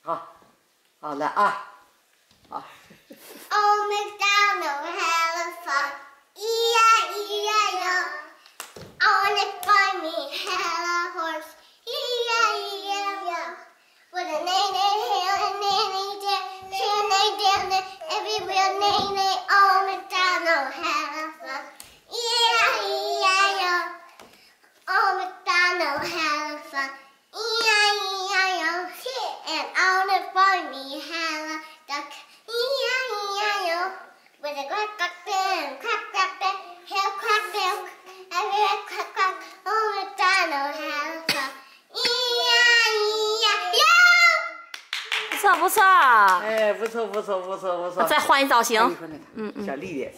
好，好来啊，好。 Old MacDonald had a farm, E-I-E-I-O. On a farm he had a horse, E-I-E-I-O. With a neigh-neigh-hey and neigh-neigh-day, neigh-neigh-day, everywhere neigh-neigh. Old MacDonald had a farm, E-I-E-I-O. Old MacDonald had a farm, E-I-E-I-O. And on the farm he had a duck, E-I-E-I-O. With a quack quack bell, quack quack bell, hail quack bell, everywhere quack quack. Old MacDonald had a farm, E-I-E-I-O. 不错不错。 哎，不错不错不错不错。 再换一造型。 小丽丽。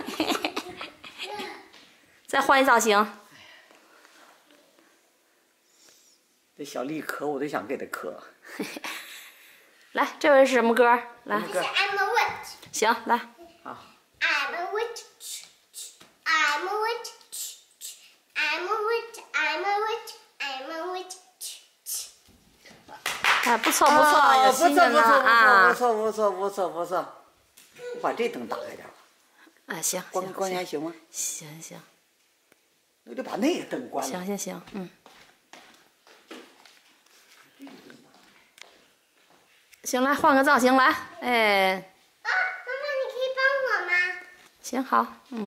再换一造型。 这小丽咳，我都想给她咳。 来，这回是什么歌？来。 He said, I'm a witch. 行，来。 好。 I'm a witch. I'm a witch. I'm a witch. I'm a witch. I'm a witch. 哎，不错不错，有新鲜的啊！ 不错不错不错不错。我把这灯打开点吧。 哎，行。 光线行吗？ 行行。 那就把那个灯关了。 行行行，嗯。行，来换个造型来，哎。 啊，妈妈，你可以帮我吗？ 行好，嗯。